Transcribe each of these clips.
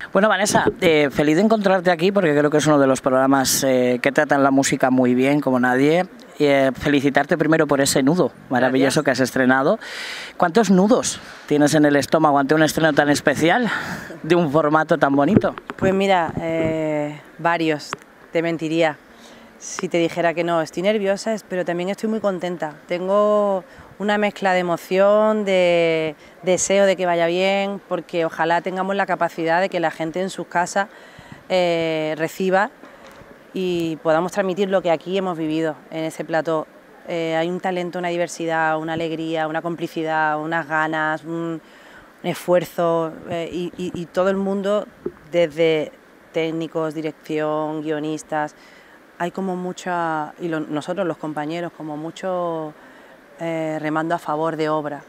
Bueno, Vanessa, feliz de encontrarte aquí porque creo que es uno de los programas que tratan la música muy bien, como nadie. Felicitarte primero por ese nudo maravilloso que has estrenado. ¿Cuántos nudos tienes en el estómago ante un estreno tan especial de un formato tan bonito? Pues mira, varios, te mentiría si te dijera que no. Estoy nerviosa, pero también estoy muy contenta. Tengo una mezcla de emoción, de deseo de que vaya bien, porque ojalá tengamos la capacidad de que la gente en sus casas reciba y podamos transmitir lo que aquí hemos vivido en ese plató. Hay un talento, una diversidad, una alegría, una complicidad, unas ganas, un esfuerzo y todo el mundo, desde técnicos, dirección, guionistas, hay como mucha, y nosotros los compañeros, como mucho remando a favor de obra.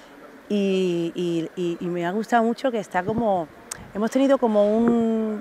Y me ha gustado mucho que está como, hemos tenido como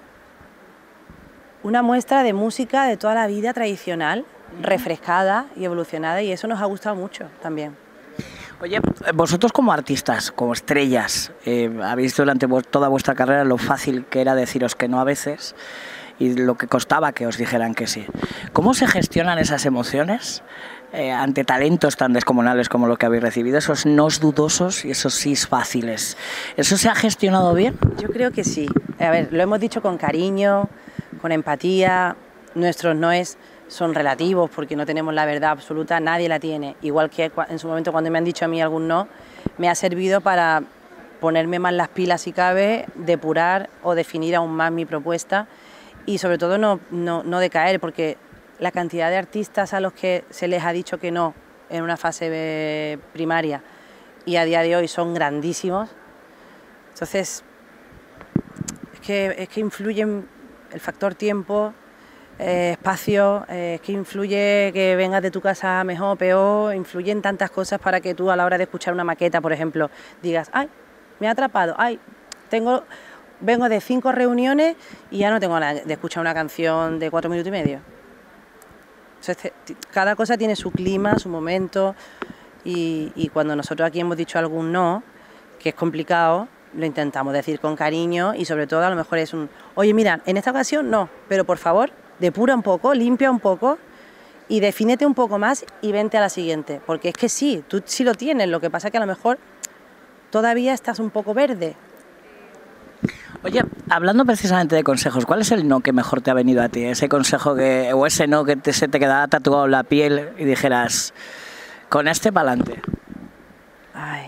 una muestra de música de toda la vida tradicional, refrescada y evolucionada, y eso nos ha gustado mucho también. Oye, vosotros como artistas, como estrellas, habéis visto durante toda vuestra carrera lo fácil que era deciros que no a veces y lo que costaba que os dijeran que sí. ¿Cómo se gestionan esas emociones ante talentos tan descomunales como lo que habéis recibido, esos nos dudosos y esos sís fáciles? ¿Eso se ha gestionado bien? Yo creo que sí. A ver, lo hemos dicho con cariño, con empatía. Nuestros noes son relativos porque no tenemos la verdad absoluta, nadie la tiene. Igual que en su momento cuando me han dicho a mí algún no, me ha servido para ponerme más las pilas si cabe, depurar o definir aún más mi propuesta y sobre todo no decaer, porque la cantidad de artistas a los que se les ha dicho que no en una fase primaria y a día de hoy son grandísimos. Entonces, es que influyen el factor tiempo, espacio, que influye que vengas de tu casa mejor o peor, influyen tantas cosas para que tú a la hora de escuchar una maqueta, por ejemplo, digas, ay, me ha atrapado, ay, vengo de 5 reuniones y ya no tengo ganas de escuchar una canción de 4 minutos y medio. Entonces, cada cosa tiene su clima, su momento, y cuando nosotros aquí hemos dicho algún no, que es complicado, lo intentamos decir con cariño y sobre todo a lo mejor es oye, mira, en esta ocasión no, pero por favor, depura un poco, limpia un poco y defínete un poco más y vente a la siguiente, porque es que sí, tú sí lo tienes, lo que pasa es que a lo mejor todavía estás un poco verde. Oye, hablando precisamente de consejos, ¿cuál es el no que mejor te ha venido a ti? Ese consejo o ese no que se te quedaba tatuado en la piel y dijeras, con este pa'lante. Ay.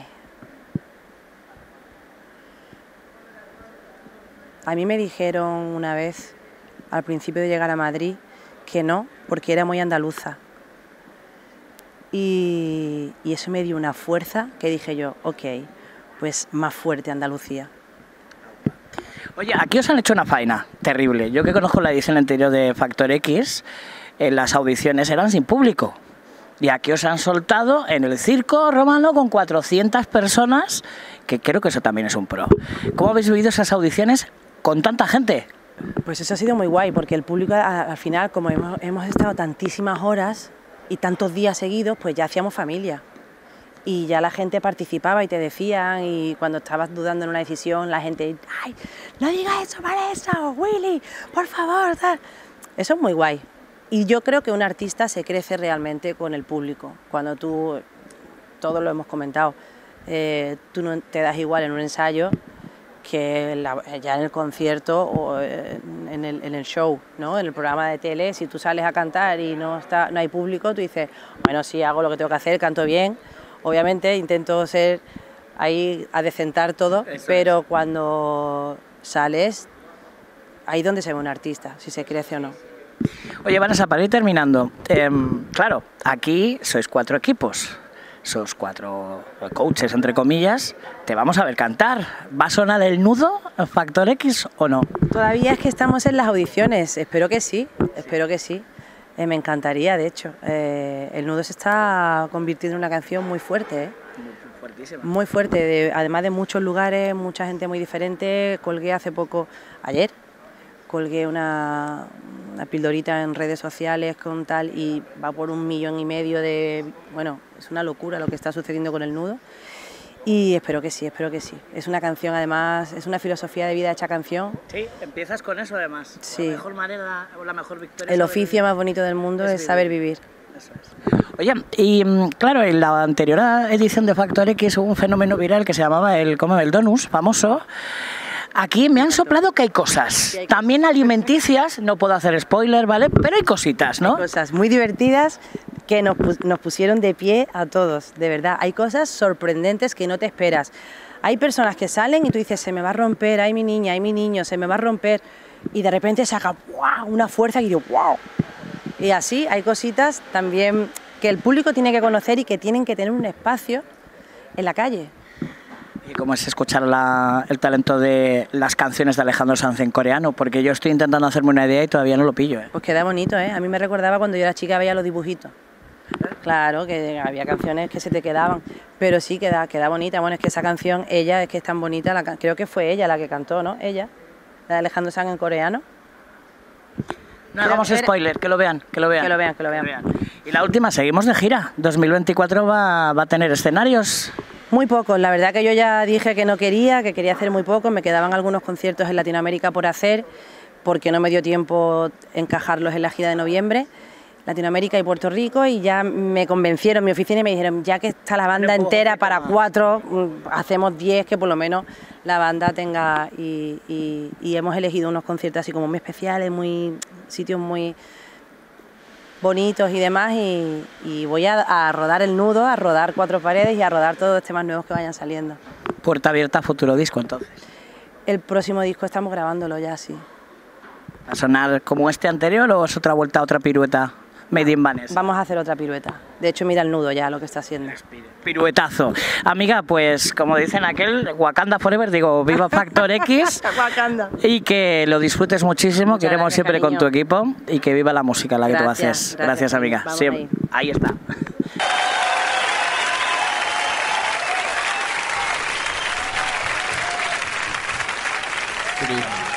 A mí me dijeron una vez, al principio de llegar a Madrid, que no, porque era muy andaluza. Y eso me dio una fuerza que dije yo, ok, pues más fuerte Andalucía. Oye, aquí os han hecho una faena terrible. Yo que conozco la edición anterior de Factor X, las audiciones eran sin público. Y aquí os han soltado en el Circo Romano con 400 personas, que creo que eso también es un pro. ¿Cómo habéis vivido esas audiciones con tanta gente? Pues eso ha sido muy guay, porque el público al final, como hemos estado tantísimas horas y tantos días seguidos, pues ya hacíamos familia. Y ya la gente participaba y te decían, y cuando estabas dudando en una decisión, la gente, ¡ay, no digas eso, Vanessa! O Willy, por favor, tal. Eso es muy guay. Y yo creo que un artista se crece realmente con el público. Cuando tú, todos lo hemos comentado, tú no te das igual en un ensayo que ya en el concierto o en el show, ¿no? En el programa de tele. Si tú sales a cantar y no hay público, tú dices, bueno, sí, hago lo que tengo que hacer, canto bien. Obviamente intento ser ahí a decentar todo, pero cuando sales, ahí es donde se ve un artista, si se crece o no. Oye, Vanessa, para ir terminando, claro, aquí sois 4 equipos, sois 4 coaches, entre comillas, te vamos a ver cantar. ¿Va a sonar el nudo, Factor X o no? Todavía es que estamos en las audiciones, espero que sí, espero que sí. Me encantaría, de hecho. El nudo se está convirtiendo en una canción muy fuerte, ¿eh? Fuertísima. Muy fuerte, además de muchos lugares, mucha gente muy diferente. Colgué hace poco, ayer, colgué una pildorita en redes sociales con tal y va por 1,5 millones de... Bueno, es una locura lo que está sucediendo con el nudo. Y espero que sí, espero que sí. Es una canción, además, es una filosofía de vida hecha canción. Sí, empiezas con eso además. Sí. La mejor manera o la mejor victoria. El oficio más bonito del mundo es saber vivir. Eso es. Oye, y claro, en la anterior edición de Factor X hubo un fenómeno viral que se llamaba el Donus, famoso. Aquí me han soplado que hay cosas, también alimenticias, no puedo hacer spoiler, ¿vale? Pero hay cositas, ¿no? Hay cosas muy divertidas que nos pusieron de pie a todos, de verdad. Hay cosas sorprendentes que no te esperas. Hay personas que salen y tú dices, se me va a romper, ay mi niña, ay mi niño, se me va a romper. Y de repente saca ¡wow! Una fuerza y digo, ¡wow! Y así hay cositas también que el público tiene que conocer y que tienen que tener un espacio en la calle. ¿Y cómo es escuchar el talento de las canciones de Alejandro Sanz en coreano? Porque yo estoy intentando hacerme una idea y todavía no lo pillo, ¿eh? Pues queda bonito, ¿eh? A mí me recordaba cuando yo era chica, veía los dibujitos. Claro, que había canciones que se te quedaban, pero sí queda bonita. Bueno, es que esa canción, ella, es que es tan bonita, creo que fue ella la que cantó, ¿no? Ella, la de Alejandro Sanz en coreano. No hagamos spoiler, que lo vean. Que lo vean. Y la última, seguimos de gira. 2024 va a tener escenarios. Muy pocos, la verdad que yo ya dije que no quería, que quería hacer muy poco, me quedaban algunos conciertos en Latinoamérica por hacer, porque no me dio tiempo encajarlos en la gira de noviembre, Latinoamérica y Puerto Rico, y ya me convencieron, mi oficina, y me dijeron, ya que está la banda entera para 4, hacemos 10, que por lo menos la banda tenga, y hemos elegido unos conciertos así como muy especiales, sitios muy bonitos y demás, y voy a rodar el nudo, a rodar 4 paredes y a rodar todos los temas nuevos que vayan saliendo. Puerta abierta a futuro disco, entonces. El próximo disco estamos grabándolo ya, sí. ¿Va a sonar como este anterior o es otra vuelta, otra pirueta made in Vanessa? Vamos a hacer otra pirueta. De hecho, mira el nudo ya, lo que está haciendo. Piruetazo. Amiga, pues como dicen aquel, Wakanda Forever, digo, viva Factor X. Wakanda. Y que lo disfrutes muchísimo, Muchas queremos gracias, siempre cariño. con tu equipo y que viva la música, la que tú haces. Gracias, amiga. Vamos Sí, ahí está. Good evening.